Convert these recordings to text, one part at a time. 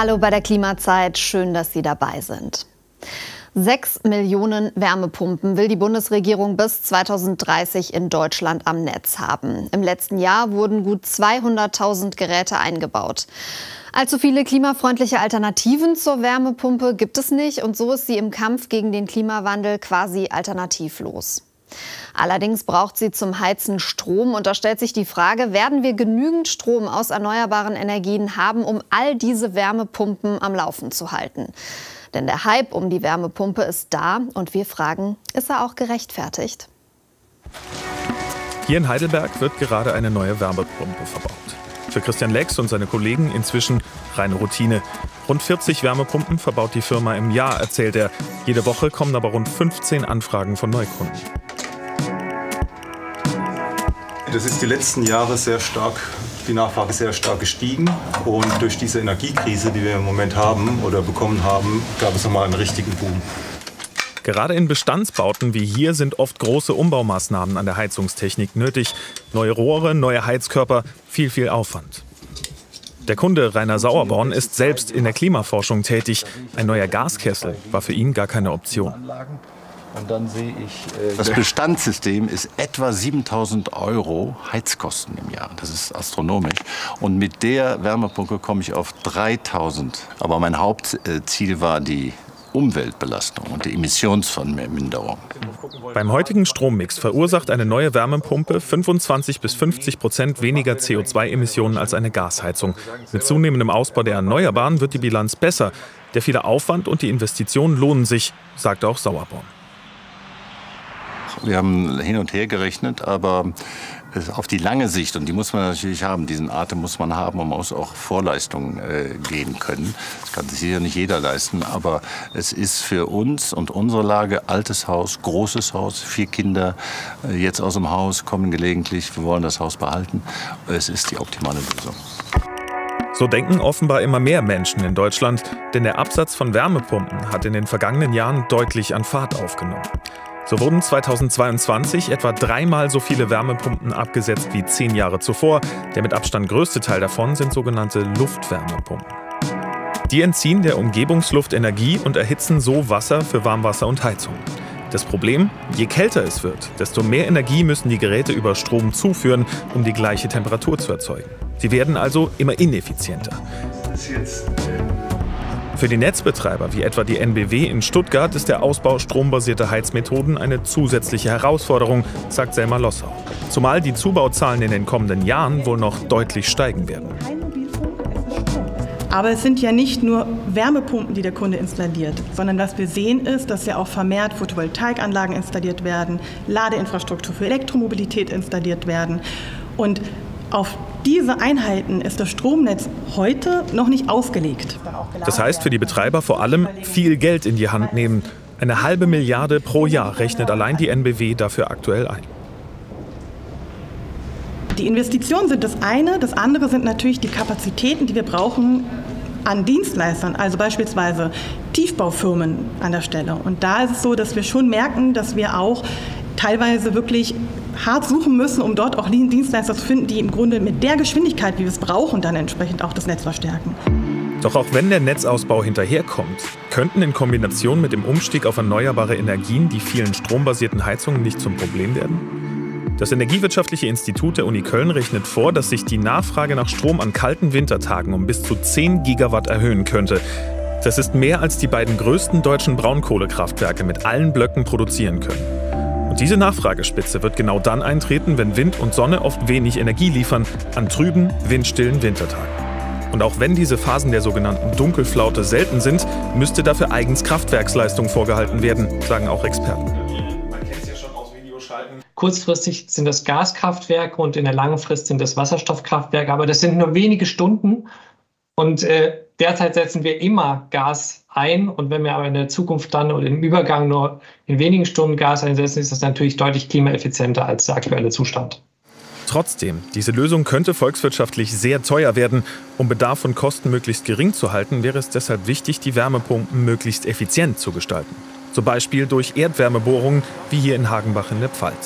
Hallo bei der Klimazeit, schön, dass Sie dabei sind. 6 Millionen Wärmepumpen will die Bundesregierung bis 2030 in Deutschland am Netz haben. Im letzten Jahr wurden gut 200.000 Geräte eingebaut. Allzu viele klimafreundliche Alternativen zur Wärmepumpe gibt es nicht und so ist sie im Kampf gegen den Klimawandel quasi alternativlos. Allerdings braucht sie zum Heizen Strom und da stellt sich die Frage, werden wir genügend Strom aus erneuerbaren Energien haben, um all diese Wärmepumpen am Laufen zu halten? Denn der Hype um die Wärmepumpe ist da und wir fragen, ist er auch gerechtfertigt? Hier in Heidelberg wird gerade eine neue Wärmepumpe verbaut. Für Christian Lex und seine Kollegen inzwischen reine Routine. Rund 40 Wärmepumpen verbaut die Firma im Jahr, erzählt er. Jede Woche kommen aber rund 15 Anfragen von Neukunden. Das ist die letzten Jahre die Nachfrage sehr stark gestiegen. Und durch diese Energiekrise, die wir im Moment haben oder bekommen haben, gab es nochmal einen richtigen Boom. Gerade in Bestandsbauten wie hier sind oft große Umbaumaßnahmen an der Heizungstechnik nötig. Neue Rohre, neue Heizkörper, viel Aufwand. Der Kunde Rainer Sauerborn ist selbst in der Klimaforschung tätig. Ein neuer Gaskessel war für ihn gar keine Option. Und dann sehe ich, das Bestandssystem ist etwa 7.000 € Heizkosten im Jahr. Das ist astronomisch. Und mit der Wärmepumpe komme ich auf 3.000. Aber mein Hauptziel war die Umweltbelastung und die Emissionsminderung. Beim heutigen Strommix verursacht eine neue Wärmepumpe 25-50% weniger CO2-Emissionen als eine Gasheizung. Mit zunehmendem Ausbau der Erneuerbaren wird die Bilanz besser. Der viele Aufwand und die Investitionen lohnen sich, sagt auch Sauerborn. Wir haben hin und her gerechnet, aber auf die lange Sicht, und die muss man natürlich haben, diesen Atem muss man haben, man muss auch Vorleistungen gehen können. Das kann sich sicher nicht jeder leisten, aber es ist für uns und unsere Lage, altes Haus, großes Haus, 4 Kinder jetzt aus dem Haus, kommen gelegentlich, wir wollen das Haus behalten. Es ist die optimale Lösung. So denken offenbar immer mehr Menschen in Deutschland, denn der Absatz von Wärmepumpen hat in den vergangenen Jahren deutlich an Fahrt aufgenommen. So wurden 2022 etwa 3-mal so viele Wärmepumpen abgesetzt wie 10 Jahre zuvor. Der mit Abstand größte Teil davon sind sogenannte Luftwärmepumpen. Die entziehen der Umgebungsluft Energie und erhitzen so Wasser für Warmwasser und Heizung. Das Problem, je kälter es wird, desto mehr Energie müssen die Geräte über Strom zuführen, um die gleiche Temperatur zu erzeugen. Sie werden also immer ineffizienter. Für die Netzbetreiber, wie etwa die NBW in Stuttgart, ist der Ausbau strombasierter Heizmethoden eine zusätzliche Herausforderung, sagt Selma Lossau. Zumal die Zubauzahlen in den kommenden Jahren wohl noch deutlich steigen werden. Aber es sind ja nicht nur Wärmepumpen, die der Kunde installiert, sondern was wir sehen ist, dass ja auch vermehrt Photovoltaikanlagen installiert werden, Ladeinfrastruktur für Elektromobilität installiert werden. Und auf diese Einheiten ist das Stromnetz heute noch nicht ausgelegt. Das heißt für die Betreiber vor allem viel Geld in die Hand nehmen. Eine $500 Milliarden pro Jahr rechnet allein die NBW dafür aktuell ein. Die Investitionen sind das eine. Das andere sind natürlich die Kapazitäten, die wir brauchen an Dienstleistern, also beispielsweise Tiefbaufirmen an der Stelle. Und da ist es so, dass wir schon merken, dass wir auch teilweise wirklich hart suchen müssen, um dort auch Dienstleister zu finden, die im Grunde mit der Geschwindigkeit, wie wir es brauchen, dann entsprechend auch das Netz verstärken. Doch auch wenn der Netzausbau hinterherkommt, könnten in Kombination mit dem Umstieg auf erneuerbare Energien die vielen strombasierten Heizungen nicht zum Problem werden? Das Energiewirtschaftliche Institut der Uni Köln rechnet vor, dass sich die Nachfrage nach Strom an kalten Wintertagen um bis zu 10 Gigawatt erhöhen könnte. Das ist mehr, als die beiden größten deutschen Braunkohlekraftwerke mit allen Blöcken produzieren können. Und diese Nachfragespitze wird genau dann eintreten, wenn Wind und Sonne oft wenig Energie liefern, an trüben, windstillen Wintertagen. Und auch wenn diese Phasen der sogenannten Dunkelflaute selten sind, müsste dafür eigens Kraftwerksleistung vorgehalten werden, sagen auch Experten. Man kennt es ja schon aus Videoschalten. Kurzfristig sind das Gaskraftwerke und in der langen Frist sind das Wasserstoffkraftwerke, aber das sind nur wenige Stunden. Und derzeit setzen wir immer Gas ein. Und wenn wir aber in der Zukunft dann oder im Übergang nur in wenigen Stunden Gas einsetzen, ist das natürlich deutlich klimaeffizienter als der aktuelle Zustand. Trotzdem, diese Lösung könnte volkswirtschaftlich sehr teuer werden. Um Bedarf und Kosten möglichst gering zu halten, wäre es deshalb wichtig, die Wärmepumpen möglichst effizient zu gestalten. Zum Beispiel durch Erdwärmebohrungen, wie hier in Hagenbach in der Pfalz.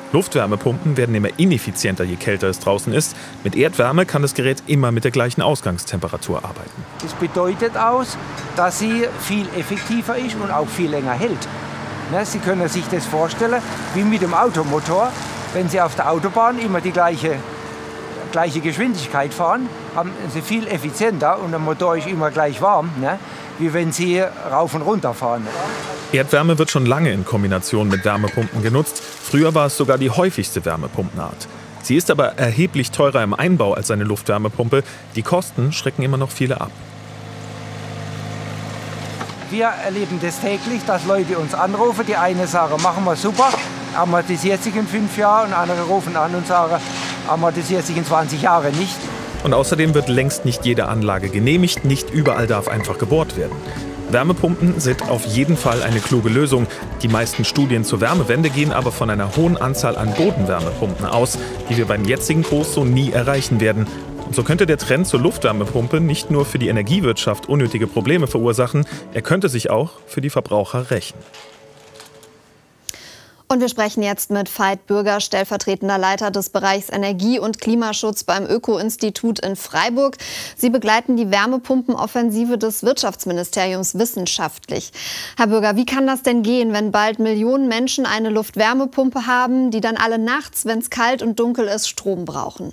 Luftwärmepumpen werden immer ineffizienter, je kälter es draußen ist. Mit Erdwärme kann das Gerät immer mit der gleichen Ausgangstemperatur arbeiten. Das bedeutet auch, dass sie viel effektiver ist und auch viel länger hält. Sie können sich das vorstellen wie mit dem Automotor. Wenn Sie auf der Autobahn immer die gleiche Geschwindigkeit fahren, haben Sie viel effizienter und der Motor ist immer gleich warm, wie wenn Sie rauf und runter fahren. Erdwärme wird schon lange in Kombination mit Wärmepumpen genutzt. Früher war es sogar die häufigste Wärmepumpenart. Sie ist aber erheblich teurer im Einbau als eine Luftwärmepumpe. Die Kosten schrecken immer noch viele ab. Wir erleben das täglich, dass Leute uns anrufen. Die eine sagen, machen wir super, amortisiert sich in 5 Jahren. Und andere rufen an und sagen, amortisiert sich in 20 Jahren nicht. Und außerdem wird längst nicht jede Anlage genehmigt. Nicht überall darf einfach gebohrt werden. Wärmepumpen sind auf jeden Fall eine kluge Lösung. Die meisten Studien zur Wärmewende gehen aber von einer hohen Anzahl an Bodenwärmepumpen aus, die wir beim jetzigen Kurs so nie erreichen werden. Und so könnte der Trend zur Luftwärmepumpe nicht nur für die Energiewirtschaft unnötige Probleme verursachen, er könnte sich auch für die Verbraucher rächen. Und wir sprechen jetzt mit Veit Bürger, stellvertretender Leiter des Bereichs Energie- und Klimaschutz beim Öko-Institut in Freiburg. Sie begleiten die Wärmepumpenoffensive des Wirtschaftsministeriums wissenschaftlich. Herr Bürger, wie kann das denn gehen, wenn bald Millionen Menschen eine Luftwärmepumpe haben, die dann alle nachts, wenn es kalt und dunkel ist, Strom brauchen?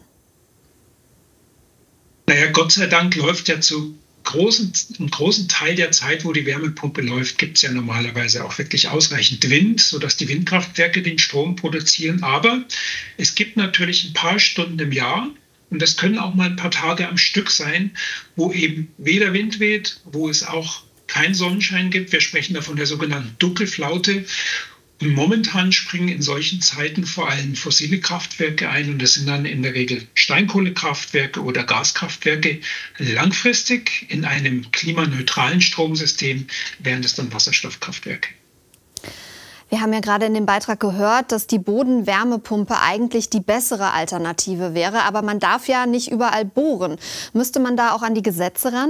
Naja, Gott sei Dank läuft ja einen großen Teil der Zeit, wo die Wärmepumpe läuft, gibt es ja normalerweise auch wirklich ausreichend Wind, sodass die Windkraftwerke den Strom produzieren. Aber es gibt natürlich ein paar Stunden im Jahr, und das können auch mal ein paar Tage am Stück sein, wo eben weder Wind weht, wo es auch keinen Sonnenschein gibt. Wir sprechen da von der sogenannten Dunkelflaute. Und momentan springen in solchen Zeiten vor allem fossile Kraftwerke ein, und das sind dann in der Regel Steinkohlekraftwerke oder Gaskraftwerke. Langfristig in einem klimaneutralen Stromsystem wären das dann Wasserstoffkraftwerke. Wir haben ja gerade in dem Beitrag gehört, dass die Bodenwärmepumpe eigentlich die bessere Alternative wäre, aber man darf ja nicht überall bohren. Müsste man da auch an die Gesetze ran?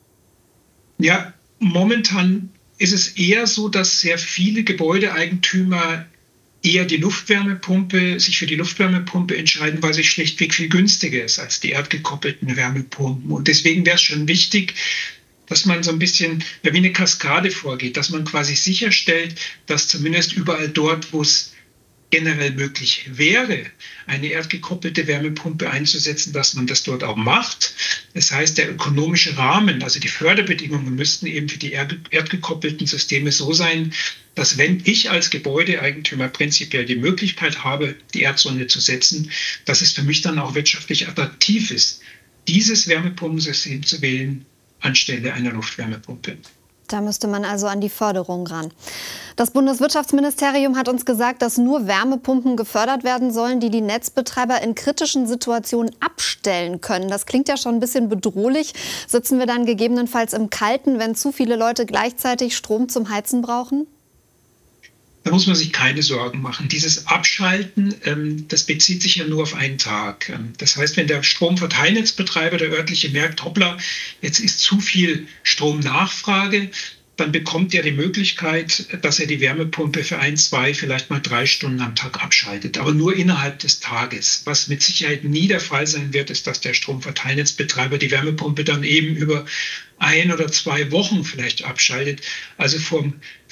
Ja, momentan ist es eher so, dass sehr viele Gebäudeeigentümer eher sich für die Luftwärmepumpe entscheiden, weil sie schlichtweg viel günstiger ist als die erdgekoppelten Wärmepumpen. Und deswegen wäre es schon wichtig, dass man so ein bisschen wie eine Kaskade vorgeht, dass man quasi sicherstellt, dass zumindest überall dort, wo es generell möglich wäre, eine erdgekoppelte Wärmepumpe einzusetzen, dass man das dort auch macht. Das heißt, der ökonomische Rahmen, also die Förderbedingungen müssten eben für die erdgekoppelten Systeme so sein, dass wenn ich als Gebäudeeigentümer prinzipiell die Möglichkeit habe, die Erdsonde zu setzen, dass es für mich dann auch wirtschaftlich attraktiv ist, dieses Wärmepumpensystem zu wählen anstelle einer Luftwärmepumpe. Da müsste man also an die Förderung ran. Das Bundeswirtschaftsministerium hat uns gesagt, dass nur Wärmepumpen gefördert werden sollen, die die Netzbetreiber in kritischen Situationen abstellen können. Das klingt ja schon ein bisschen bedrohlich. Sitzen wir dann gegebenenfalls im Kalten, wenn zu viele Leute gleichzeitig Strom zum Heizen brauchen? Da muss man sich keine Sorgen machen. Dieses Abschalten, das bezieht sich ja nur auf einen Tag. Das heißt, wenn der Stromverteilnetzbetreiber, der örtliche, merkt, hoppla, jetzt ist zu viel Stromnachfrage, dann bekommt er die Möglichkeit, dass er die Wärmepumpe für 1, 2, vielleicht mal 3 Stunden am Tag abschaltet. Aber nur innerhalb des Tages. Was mit Sicherheit nie der Fall sein wird, ist, dass der Stromverteilnetzbetreiber die Wärmepumpe dann eben über 1 oder 2 Wochen vielleicht abschaltet. Also vorm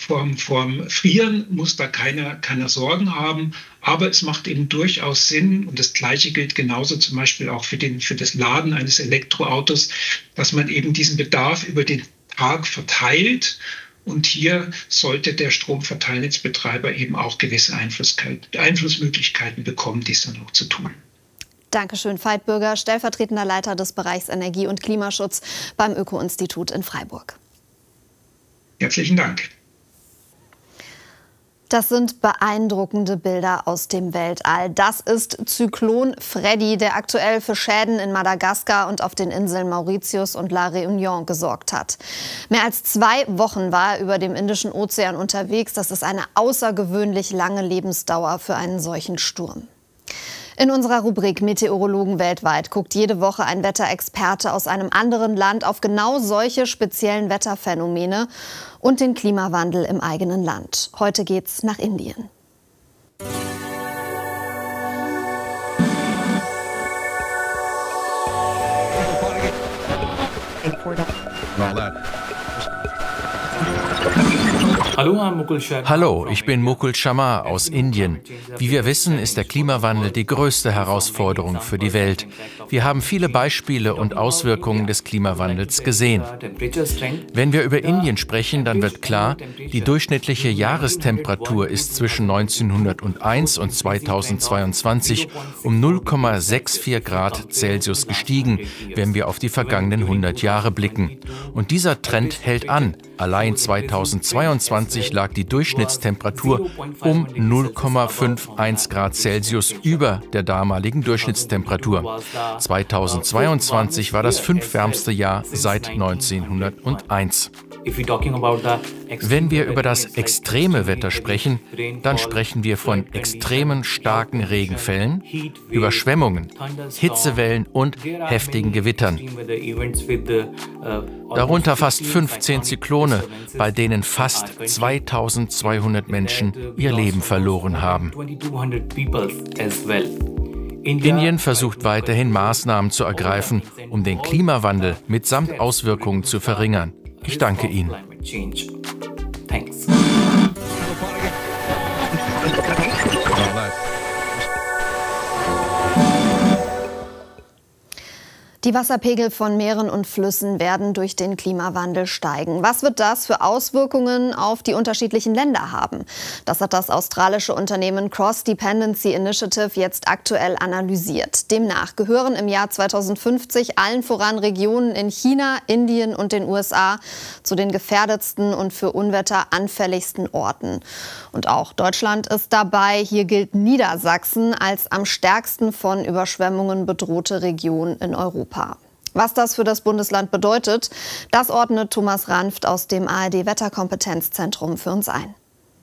Frieren muss da keiner Sorgen haben. Aber es macht eben durchaus Sinn, und das Gleiche gilt genauso zum Beispiel auch für das Laden eines Elektroautos, dass man eben diesen Bedarf über den Tag verteilt, und hier sollte der Stromverteilnetzbetreiber eben auch gewisse Einflussmöglichkeiten bekommen, dies dann auch zu tun. Dankeschön, Veit Bürger, stellvertretender Leiter des Bereichs Energie- und Klimaschutz beim Öko-Institut in Freiburg. Herzlichen Dank. Das sind beeindruckende Bilder aus dem Weltall. Das ist Zyklon Freddy, der aktuell für Schäden in Madagaskar und auf den Inseln Mauritius und La Réunion gesorgt hat. Mehr als 2 Wochen war er über dem Indischen Ozean unterwegs. Das ist eine außergewöhnlich lange Lebensdauer für einen solchen Sturm. In unserer Rubrik Meteorologen weltweit guckt jede Woche ein Wetterexperte aus einem anderen Land auf genau solche speziellen Wetterphänomene und den Klimawandel im eigenen Land. Heute geht's nach Indien. Hallo, ich bin Mukul Sharma aus Indien. Wie wir wissen, ist der Klimawandel die größte Herausforderung für die Welt. Wir haben viele Beispiele und Auswirkungen des Klimawandels gesehen. Wenn wir über Indien sprechen, dann wird klar, die durchschnittliche Jahrestemperatur ist zwischen 1901 und 2022 um 0,64 Grad Celsius gestiegen, wenn wir auf die vergangenen 100 Jahre blicken. Und dieser Trend hält an. Allein 2022 lag die Durchschnittstemperatur um 0,51 Grad Celsius über der damaligen Durchschnittstemperatur. 2022 war das 5. wärmste Jahr seit 1901. Wenn wir über das extreme Wetter sprechen, dann sprechen wir von extremen starken Regenfällen, Überschwemmungen, Hitzewellen und heftigen Gewittern. Darunter fast 15 Zyklone, bei denen fast 2200 Menschen ihr Leben verloren haben. Indien versucht weiterhin Maßnahmen zu ergreifen, um den Klimawandel mitsamt Auswirkungen zu verringern. Ich danke Ihnen. Die Wasserpegel von Meeren und Flüssen werden durch den Klimawandel steigen. Was wird das für Auswirkungen auf die unterschiedlichen Länder haben? Das hat das australische Unternehmen Cross Dependency Initiative jetzt aktuell analysiert. Demnach gehören im Jahr 2050 allen voran Regionen in China, Indien und den USA zu den gefährdetsten und für Unwetter anfälligsten Orten. Und auch Deutschland ist dabei. Hier gilt Niedersachsen als am stärksten von Überschwemmungen bedrohte Region in Europa. Was das für das Bundesland bedeutet, das ordnet Thomas Ranft aus dem ARD-Wetterkompetenzzentrum für uns ein.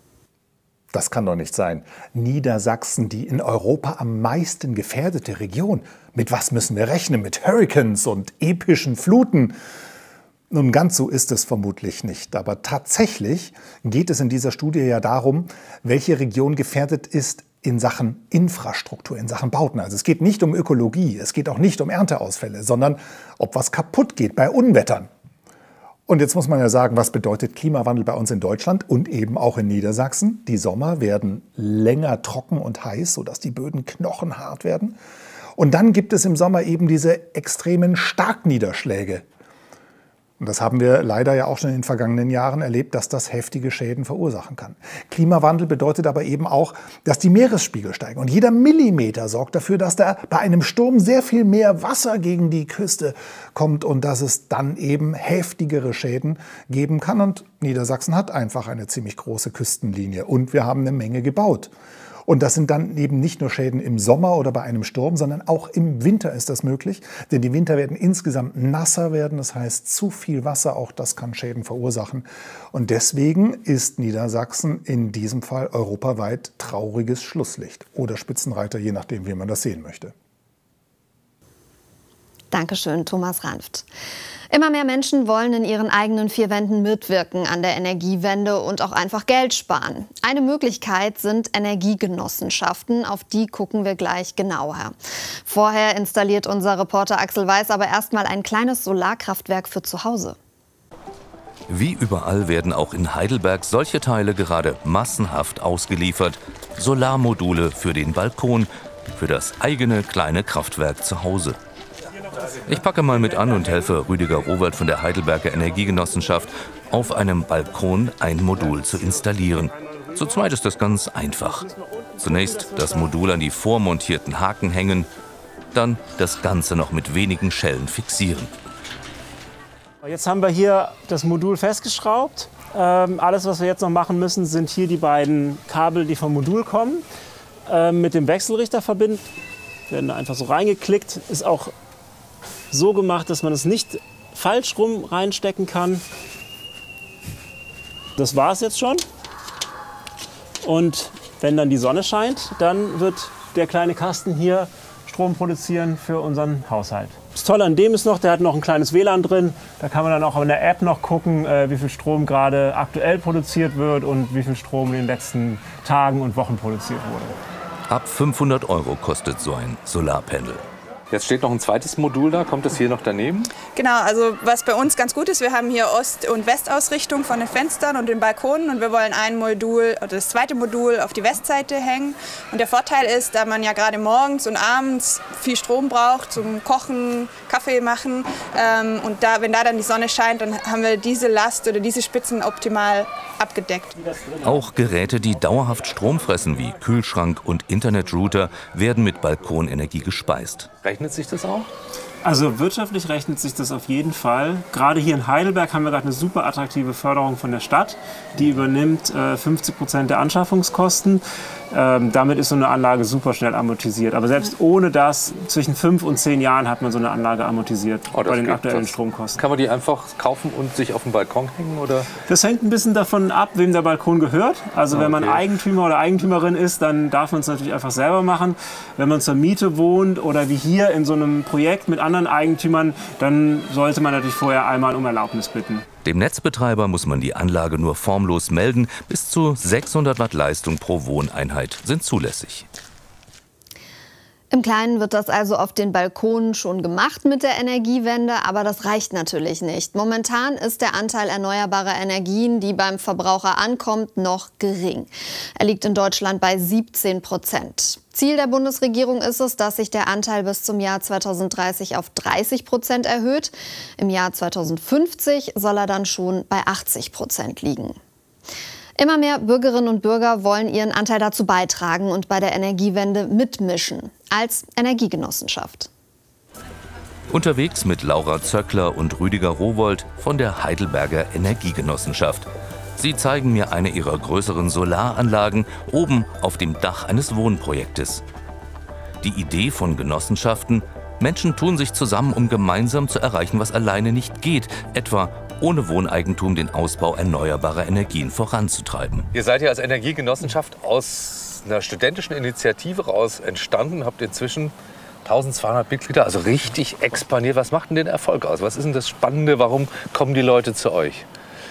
Das kann doch nicht sein. Niedersachsen, die in Europa am meisten gefährdete Region. Mit was müssen wir rechnen? Mit Hurrikans und epischen Fluten? Nun, ganz so ist es vermutlich nicht. Aber tatsächlich geht es in dieser Studie ja darum, welche Region gefährdet ist in Sachen Infrastruktur, in Sachen Bauten. Also es geht nicht um Ökologie, es geht auch nicht um Ernteausfälle, sondern ob was kaputt geht bei Unwettern. Und jetzt muss man ja sagen, was bedeutet Klimawandel bei uns in Deutschland und eben auch in Niedersachsen? Die Sommer werden länger trocken und heiß, sodass die Böden knochenhart werden. Und dann gibt es im Sommer eben diese extremen Starkniederschläge. Und das haben wir leider ja auch schon in den vergangenen Jahren erlebt, dass das heftige Schäden verursachen kann. Klimawandel bedeutet aber eben auch, dass die Meeresspiegel steigen. Und jeder Millimeter sorgt dafür, dass da bei einem Sturm sehr viel mehr Wasser gegen die Küste kommt und dass es dann eben heftigere Schäden geben kann. Und Niedersachsen hat einfach eine ziemlich große Küstenlinie und wir haben eine Menge gebaut. Und das sind dann eben nicht nur Schäden im Sommer oder bei einem Sturm, sondern auch im Winter ist das möglich. Denn die Winter werden insgesamt nasser werden, das heißt zu viel Wasser, auch das kann Schäden verursachen. Und deswegen ist Niedersachsen in diesem Fall europaweit trauriges Schlusslicht oder Spitzenreiter, je nachdem, wie man das sehen möchte. Dankeschön, Thomas Ranft. Immer mehr Menschen wollen in ihren eigenen vier Wänden mitwirken an der Energiewende und auch einfach Geld sparen. Eine Möglichkeit sind Energiegenossenschaften, auf die gucken wir gleich genauer. Vorher installiert unser Reporter Axel Weiß aber erstmal ein kleines Solarkraftwerk für zu Hause. Wie überall werden auch in Heidelberg solche Teile gerade massenhaft ausgeliefert. Solarmodule für den Balkon, für das eigene kleine Kraftwerk zu Hause. Ich packe mal mit an und helfe Rüdiger Rohwald von der Heidelberger Energiegenossenschaft, auf einem Balkon ein Modul zu installieren. Zu zweit ist das ganz einfach. Zunächst das Modul an die vormontierten Haken hängen, dann das Ganze noch mit wenigen Schellen fixieren. Jetzt haben wir hier das Modul festgeschraubt. Alles, was wir jetzt noch machen müssen, sind hier die beiden Kabel, die vom Modul kommen, mit dem Wechselrichter verbinden. Werden da einfach so reingeklickt. Ist auch so gemacht, dass man es nicht falsch rum reinstecken kann. Das war es jetzt schon. Und wenn dann die Sonne scheint, dann wird der kleine Kasten hier Strom produzieren für unseren Haushalt. Das Tolle an dem ist noch, der hat noch ein kleines WLAN drin. Da kann man dann auch in der App noch gucken, wie viel Strom gerade aktuell produziert wird und wie viel Strom in den letzten Tagen und Wochen produziert wurde. Ab 500 € kostet so ein Solarpanel. Jetzt steht noch ein zweites Modul da. Kommt das hier noch daneben? Genau, also was bei uns ganz gut ist, wir haben hier Ost- und Westausrichtung von den Fenstern und den Balkonen und wir wollen ein Modul oder das zweite Modul auf die Westseite hängen. Und der Vorteil ist, da man ja gerade morgens und abends viel Strom braucht zum Kochen, Kaffee machen und wenn da dann die Sonne scheint, dann haben wir diese Last oder diese Spitzen optimal abgedeckt. Auch Geräte, die dauerhaft Strom fressen, wie Kühlschrank und Internetrouter, werden mit Balkonenergie gespeist. Rechnet sich das auch? Also wirtschaftlich rechnet sich das auf jeden Fall. Gerade hier in Heidelberg haben wir gerade eine super attraktive Förderung von der Stadt. Die übernimmt 50% der Anschaffungskosten. Damit ist so eine Anlage super schnell amortisiert. Aber selbst ohne das, zwischen 5 und 10 Jahren hat man so eine Anlage amortisiert bei den aktuellen Stromkosten. Kann man die einfach kaufen und sich auf den Balkon hängen? Oder? Das hängt ein bisschen davon ab, wem der Balkon gehört. Also wenn man Eigentümer oder Eigentümerin ist, dann darf man es natürlich einfach selber machen. Wenn man zur Miete wohnt oder wie hier in so einem Projekt mit anderen Eigentümern, dann sollte man natürlich vorher einmal um Erlaubnis bitten. Dem Netzbetreiber muss man die Anlage nur formlos melden. Bis zu 600 Watt Leistung pro Wohneinheit sind zulässig. Im Kleinen wird das also auf den Balkonen schon gemacht mit der Energiewende, aber das reicht natürlich nicht. Momentan ist der Anteil erneuerbarer Energien, die beim Verbraucher ankommt, noch gering. Er liegt in Deutschland bei 17%. Ziel der Bundesregierung ist es, dass sich der Anteil bis zum Jahr 2030 auf 30% erhöht. Im Jahr 2050 soll er dann schon bei 80% liegen. Immer mehr Bürgerinnen und Bürger wollen ihren Anteil dazu beitragen und bei der Energiewende mitmischen, als Energiegenossenschaft. Unterwegs mit Laura Zöckler und Rüdiger Rowold von der Heidelberger Energiegenossenschaft. Sie zeigen mir eine ihrer größeren Solaranlagen oben auf dem Dach eines Wohnprojektes. Die Idee von Genossenschaften: Menschen tun sich zusammen, um gemeinsam zu erreichen, was alleine nicht geht, etwa ohne Wohneigentum den Ausbau erneuerbarer Energien voranzutreiben. Ihr seid ja als Energiegenossenschaft aus einer studentischen Initiative raus entstanden, habt inzwischen 1200 Mitglieder, also richtig expandiert. Was macht denn den Erfolg aus? Was ist denn das Spannende? Warum kommen die Leute zu euch?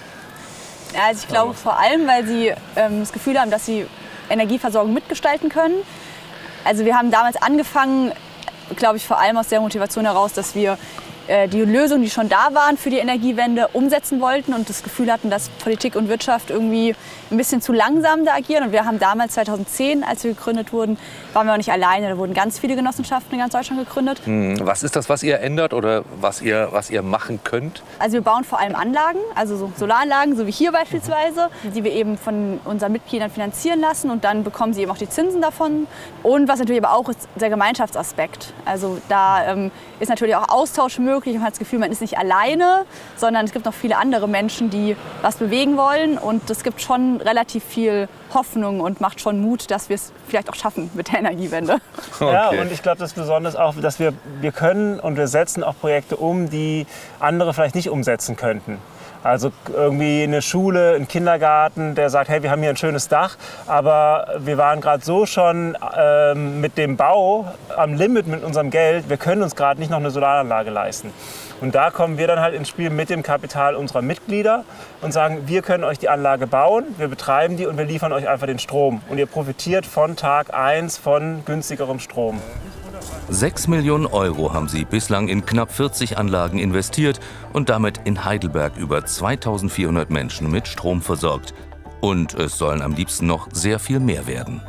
Ja, also ich glaube vor allem, weil sie das Gefühl haben, dass sie Energieversorgung mitgestalten können. Also wir haben damals angefangen, glaube ich, vor allem aus der Motivation heraus, dass wir die Lösungen, die schon da waren für die Energiewende, umsetzen wollten und das Gefühl hatten, dass Politik und Wirtschaft irgendwie ein bisschen zu langsam da agieren. Und wir haben damals 2010, als wir gegründet wurden, waren wir auch nicht alleine. Da wurden ganz viele Genossenschaften in ganz Deutschland gegründet. Was ist das, was ihr ändert oder was ihr machen könnt? Also wir bauen vor allem Anlagen, also so Solaranlagen, so wie hier beispielsweise, die wir eben von unseren Mitgliedern finanzieren lassen und dann bekommen sie eben auch die Zinsen davon. Und was natürlich aber auch ist, der Gemeinschaftsaspekt. Also da ist natürlich auch Austausch möglich. Man hat das Gefühl, man ist nicht alleine, sondern es gibt noch viele andere Menschen, die was bewegen wollen. Und es gibt schon relativ viel Hoffnung und macht schon Mut, dass wir es vielleicht auch schaffen mit der Energiewende. Okay. Ja, und ich glaube, das Besondere ist auch, dass wir können und wir setzen auch Projekte um, die andere vielleicht nicht umsetzen könnten. Also irgendwie eine Schule, ein Kindergarten, der sagt, hey, wir haben hier ein schönes Dach, aber wir waren gerade so schon mit dem Bau am Limit mit unserem Geld, wir können uns gerade nicht noch eine Solaranlage leisten. Und da kommen wir dann halt ins Spiel mit dem Kapital unserer Mitglieder und sagen, wir können euch die Anlage bauen, wir betreiben die und wir liefern euch einfach den Strom. Und ihr profitiert von Tag 1 von günstigerem Strom. 6 Millionen Euro haben sie bislang in knapp 40 Anlagen investiert und damit in Heidelberg über 2400 Menschen mit Strom versorgt. Und es sollen am liebsten noch sehr viel mehr werden.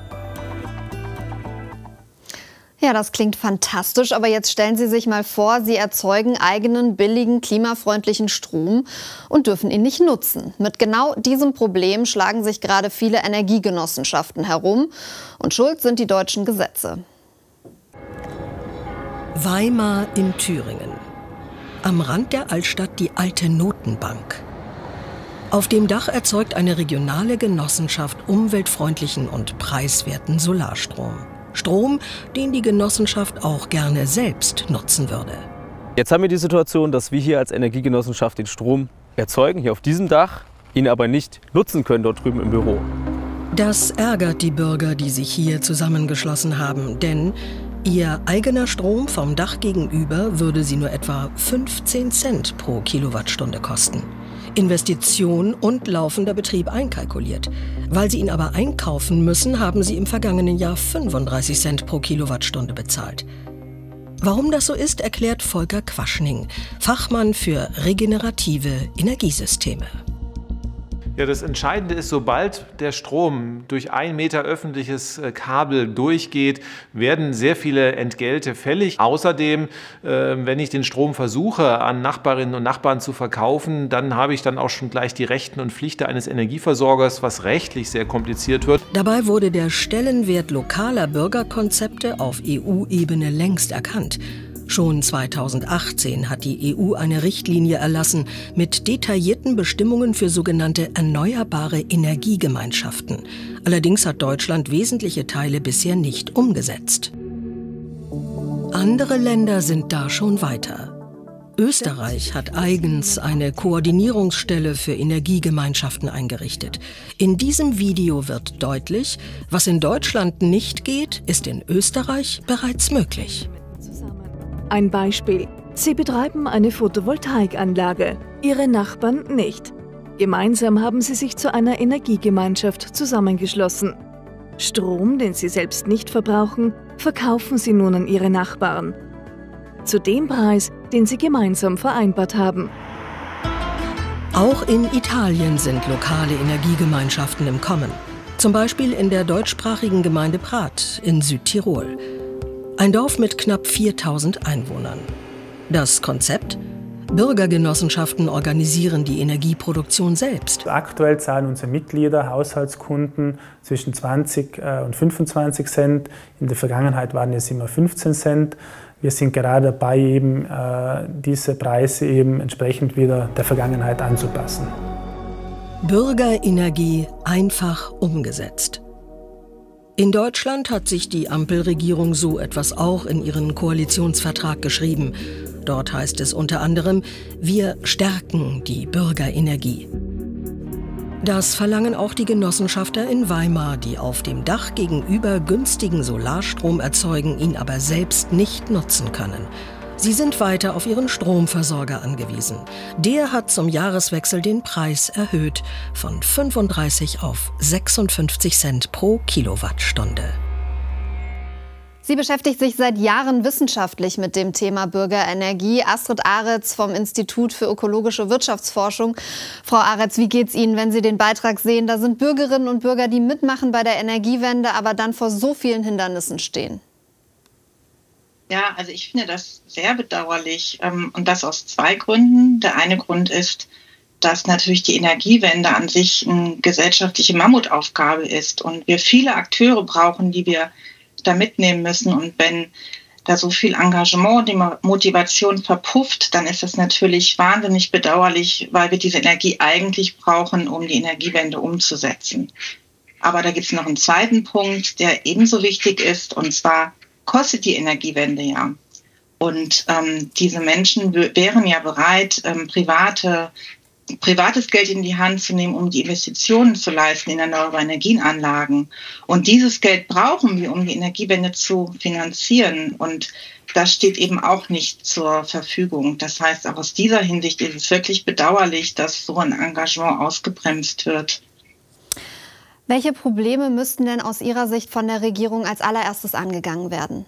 Ja, das klingt fantastisch, aber jetzt stellen Sie sich mal vor, Sie erzeugen eigenen, billigen, klimafreundlichen Strom und dürfen ihn nicht nutzen. Mit genau diesem Problem schlagen sich gerade viele Energiegenossenschaften herum und schuld sind die deutschen Gesetze. Weimar in Thüringen. Am Rand der Altstadt die alte Notenbank. Auf dem Dach erzeugt eine regionale Genossenschaft umweltfreundlichen und preiswerten Solarstrom. Strom, den die Genossenschaft auch gerne selbst nutzen würde. Jetzt haben wir die Situation, dass wir hier als Energiegenossenschaft den Strom erzeugen, hier auf diesem Dach, ihn aber nicht nutzen können dort drüben im Büro. Das ärgert die Bürger, die sich hier zusammengeschlossen haben, denn ihr eigener Strom vom Dach gegenüber würde sie nur etwa 15 Cent pro Kilowattstunde kosten. Investition und laufender Betrieb einkalkuliert. Weil sie ihn aber einkaufen müssen, haben sie im vergangenen Jahr 35 Cent pro Kilowattstunde bezahlt. Warum das so ist, erklärt Volker Quaschning, Fachmann für regenerative Energiesysteme. Ja, das Entscheidende ist, sobald der Strom durch 1 Meter öffentliches Kabel durchgeht, werden sehr viele Entgelte fällig. Außerdem, wenn ich den Strom versuche, an Nachbarinnen und Nachbarn zu verkaufen, dann habe ich dann auch schon gleich die Rechten und Pflichten eines Energieversorgers, was rechtlich sehr kompliziert wird. Dabei wurde der Stellenwert lokaler Bürgerkonzepte auf EU-Ebene längst erkannt. Schon 2018 hat die EU eine Richtlinie erlassen mit detaillierten Bestimmungen für sogenannte erneuerbare Energiegemeinschaften. Allerdings hat Deutschland wesentliche Teile bisher nicht umgesetzt. Andere Länder sind da schon weiter. Österreich hat eigens eine Koordinierungsstelle für Energiegemeinschaften eingerichtet. In diesem Video wird deutlich, was in Deutschland nicht geht, ist in Österreich bereits möglich. Ein Beispiel. Sie betreiben eine Photovoltaikanlage, Ihre Nachbarn nicht. Gemeinsam haben sie sich zu einer Energiegemeinschaft zusammengeschlossen. Strom, den sie selbst nicht verbrauchen, verkaufen sie nun an ihre Nachbarn. Zu dem Preis, den sie gemeinsam vereinbart haben. Auch in Italien sind lokale Energiegemeinschaften im Kommen. Zum Beispiel in der deutschsprachigen Gemeinde Prat in Südtirol. Ein Dorf mit knapp 4000 Einwohnern. Das Konzept? Bürgergenossenschaften organisieren die Energieproduktion selbst. Aktuell zahlen unsere Mitglieder, Haushaltskunden zwischen 20 und 25 Cent. In der Vergangenheit waren es immer 15 Cent. Wir sind gerade dabei, eben diese Preise eben entsprechend wieder der Vergangenheit anzupassen. Bürgerenergie einfach umgesetzt. In Deutschland hat sich die Ampelregierung so etwas auch in ihren Koalitionsvertrag geschrieben. Dort heißt es unter anderem, wir stärken die Bürgerenergie. Das verlangen auch die Genossenschafter in Weimar, die auf dem Dach gegenüber günstigen Solarstrom erzeugen, ihn aber selbst nicht nutzen können. Sie sind weiter auf ihren Stromversorger angewiesen. Der hat zum Jahreswechsel den Preis erhöht von 35 auf 56 Cent pro Kilowattstunde. Sie beschäftigt sich seit Jahren wissenschaftlich mit dem Thema Bürgerenergie. Astrid Aretz vom Institut für ökologische Wirtschaftsforschung. Frau Aretz, wie geht's Ihnen, wenn Sie den Beitrag sehen? Da sind Bürgerinnen und Bürger, die mitmachen bei der Energiewende, aber dann vor so vielen Hindernissen stehen. Ja, also ich finde das sehr bedauerlich und das aus 2 Gründen. Der eine Grund ist, dass natürlich die Energiewende an sich eine gesellschaftliche Mammutaufgabe ist und wir viele Akteure brauchen, die wir da mitnehmen müssen. Und wenn da so viel Engagement, die Motivation verpufft, dann ist das natürlich wahnsinnig bedauerlich, weil wir diese Energie eigentlich brauchen, um die Energiewende umzusetzen. Aber da gibt es noch einen zweiten Punkt, der ebenso wichtig ist, und zwar kostet die Energiewende ja. Und diese Menschen wären ja bereit, privates Geld in die Hand zu nehmen, um die Investitionen zu leisten in erneuerbare Energienanlagen. Und dieses Geld brauchen wir, um die Energiewende zu finanzieren. Und das steht eben auch nicht zur Verfügung. Das heißt, auch aus dieser Hinsicht ist es wirklich bedauerlich, dass so ein Engagement ausgebremst wird. Welche Probleme müssten denn aus Ihrer Sicht von der Regierung als allererstes angegangen werden?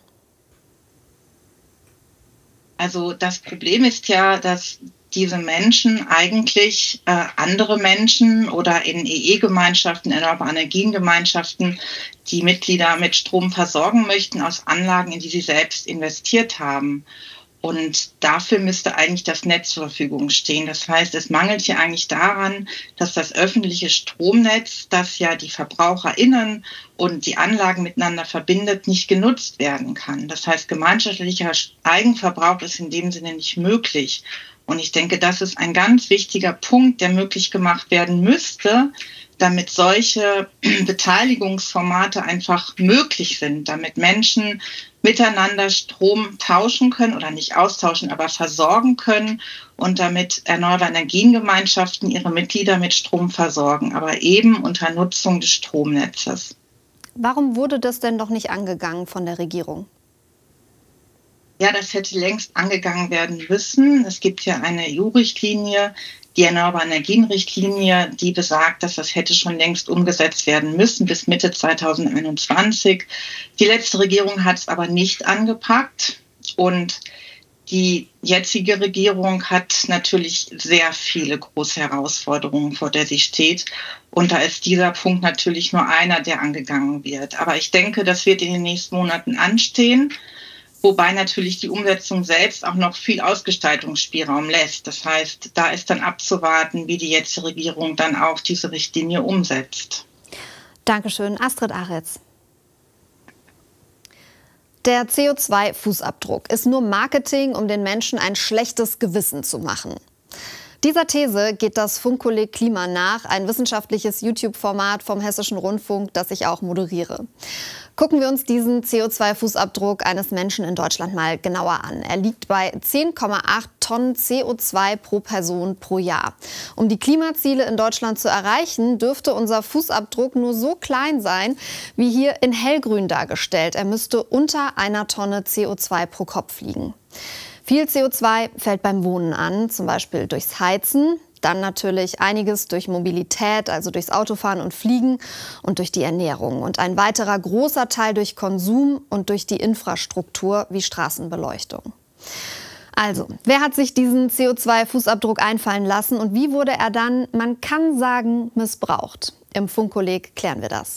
Also das Problem ist ja, dass diese Menschen eigentlich andere Menschen oder in EE-Gemeinschaften, erneuerbare Energiengemeinschaften, die Mitglieder mit Strom versorgen möchten aus Anlagen, in die sie selbst investiert haben. Und dafür müsste eigentlich das Netz zur Verfügung stehen. Das heißt, es mangelt hier eigentlich daran, dass das öffentliche Stromnetz, das ja die VerbraucherInnen und die Anlagen miteinander verbindet, nicht genutzt werden kann. Das heißt, gemeinschaftlicher Eigenverbrauch ist in dem Sinne nicht möglich. Und ich denke, das ist ein ganz wichtiger Punkt, der möglich gemacht werden müsste, damit solche Beteiligungsformate einfach möglich sind, damit Menschen miteinander Strom tauschen können oder nicht austauschen, aber versorgen können und damit erneuerbare Energiengemeinschaften ihre Mitglieder mit Strom versorgen, aber eben unter Nutzung des Stromnetzes. Warum wurde das denn doch nicht angegangen von der Regierung? Ja, das hätte längst angegangen werden müssen. Es gibt ja eine EU-Richtlinie, die Erneuerbare Energien-Richtlinie, die besagt, dass das hätte schon längst umgesetzt werden müssen bis Mitte 2021. Die letzte Regierung hat es aber nicht angepackt. Und die jetzige Regierung hat natürlich sehr viele große Herausforderungen, vor der sie steht. Und da ist dieser Punkt natürlich nur einer, der angegangen wird. Aber ich denke, das wird in den nächsten Monaten anstehen, wobei natürlich die Umsetzung selbst auch noch viel Ausgestaltungsspielraum lässt. Das heißt, da ist dann abzuwarten, wie die jetzige Regierung dann auch diese Richtlinie umsetzt. Dankeschön, Astrid Aretz. Der CO2-Fußabdruck ist nur Marketing, um den Menschen ein schlechtes Gewissen zu machen. Dieser These geht das Funkkolleg Klima nach, ein wissenschaftliches YouTube-Format vom Hessischen Rundfunk, das ich auch moderiere. Gucken wir uns diesen CO2-Fußabdruck eines Menschen in Deutschland mal genauer an. Er liegt bei 10,8 Tonnen CO2 pro Person pro Jahr. Um die Klimaziele in Deutschland zu erreichen, dürfte unser Fußabdruck nur so klein sein, wie hier in hellgrün dargestellt. Er müsste unter 1 Tonne CO2 pro Kopf liegen. Viel CO2 fällt beim Wohnen an, zum Beispiel durchs Heizen. Dann natürlich einiges durch Mobilität, also durchs Autofahren und Fliegen und durch die Ernährung. Und ein weiterer großer Teil durch Konsum und durch die Infrastruktur wie Straßenbeleuchtung. Also, wer hat sich diesen CO2-Fußabdruck einfallen lassen und wie wurde er dann, man kann sagen, missbraucht? Im Funkkolleg klären wir das.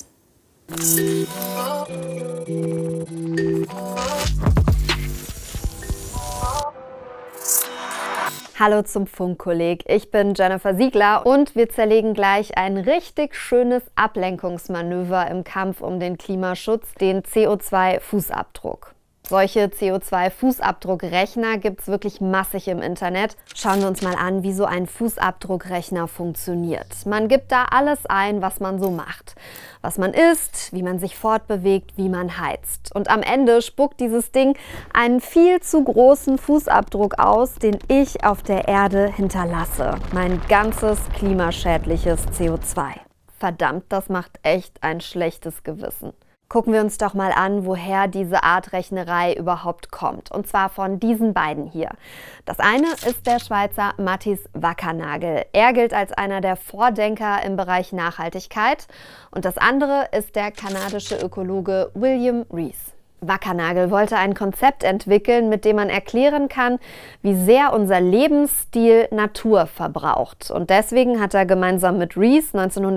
Hallo zum Funkkolleg. Ich bin Jennifer Siegler und wir zerlegen gleich ein richtig schönes Ablenkungsmanöver im Kampf um den Klimaschutz, den CO2-Fußabdruck. Solche CO2-Fußabdruckrechner gibt es wirklich massig im Internet. Schauen wir uns mal an, wie so ein Fußabdruckrechner funktioniert. Man gibt da alles ein, was man so macht. Was man isst, wie man sich fortbewegt, wie man heizt. Und am Ende spuckt dieses Ding einen viel zu großen Fußabdruck aus, den ich auf der Erde hinterlasse. Mein ganzes klimaschädliches CO2. Verdammt, das macht echt ein schlechtes Gewissen. Gucken wir uns doch mal an, woher diese Art Rechnerei überhaupt kommt. Und zwar von diesen beiden hier. Das eine ist der Schweizer Mathis Wackernagel. Er gilt als einer der Vordenker im Bereich Nachhaltigkeit. Und das andere ist der kanadische Ökologe William Rees. Wackernagel wollte ein Konzept entwickeln, mit dem man erklären kann, wie sehr unser Lebensstil Natur verbraucht. Und deswegen hat er gemeinsam mit Rees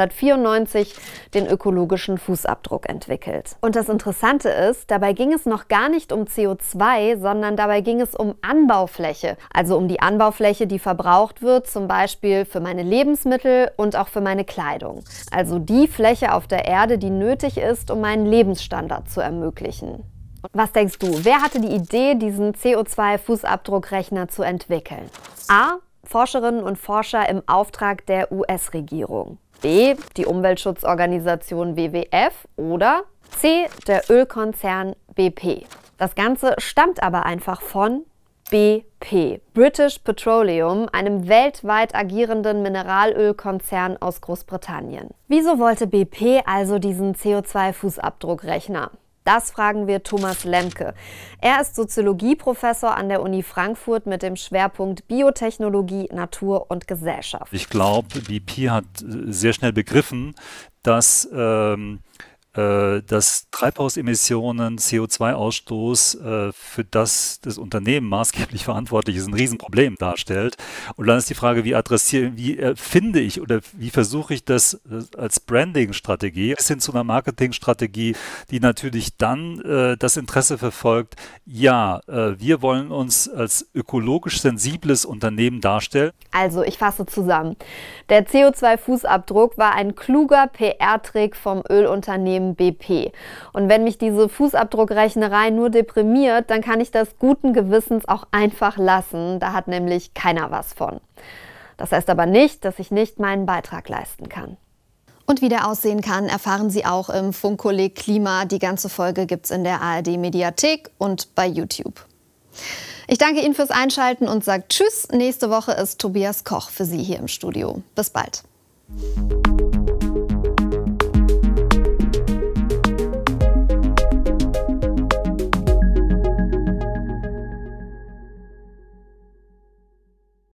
1994 den ökologischen Fußabdruck entwickelt. Und das Interessante ist, dabei ging es noch gar nicht um CO2, sondern dabei ging es um Anbaufläche. Also um die Anbaufläche, die verbraucht wird, zum Beispiel für meine Lebensmittel und auch für meine Kleidung. Also die Fläche auf der Erde, die nötig ist, um meinen Lebensstandard zu ermöglichen. Was denkst du, wer hatte die Idee, diesen CO2-Fußabdruckrechner zu entwickeln? A. Forscherinnen und Forscher im Auftrag der US-Regierung. B. Die Umweltschutzorganisation WWF. Oder C. Der Ölkonzern BP. Das Ganze stammt aber einfach von BP, British Petroleum, einem weltweit agierenden Mineralölkonzern aus Großbritannien. Wieso wollte BP also diesen CO2-Fußabdruckrechner? Das fragen wir Thomas Lemke. Er ist Soziologieprofessor an der Uni Frankfurt mit dem Schwerpunkt Biotechnologie, Natur und Gesellschaft. Ich glaube, BP hat sehr schnell begriffen, dass Treibhausemissionen, CO2-Ausstoß für das Unternehmen maßgeblich verantwortlich ist, ein Riesenproblem darstellt. Und dann ist die Frage, wie finde ich oder wie versuche ich das als Branding-Strategie bis hin zu einer Marketing-Strategie, die natürlich dann das Interesse verfolgt, ja, wir wollen uns als ökologisch sensibles Unternehmen darstellen. Also, ich fasse zusammen. Der CO2-Fußabdruck war ein kluger PR-Trick vom Ölunternehmen BP. Und wenn mich diese Fußabdruckrechnerei nur deprimiert, dann kann ich das guten Gewissens auch einfach lassen. Da hat nämlich keiner was von. Das heißt aber nicht, dass ich nicht meinen Beitrag leisten kann. Und wie der aussehen kann, erfahren Sie auch im Funkkolleg Klima. Die ganze Folge gibt's in der ARD-Mediathek und bei YouTube. Ich danke Ihnen fürs Einschalten und sage Tschüss. Nächste Woche ist Tobias Koch für Sie hier im Studio. Bis bald.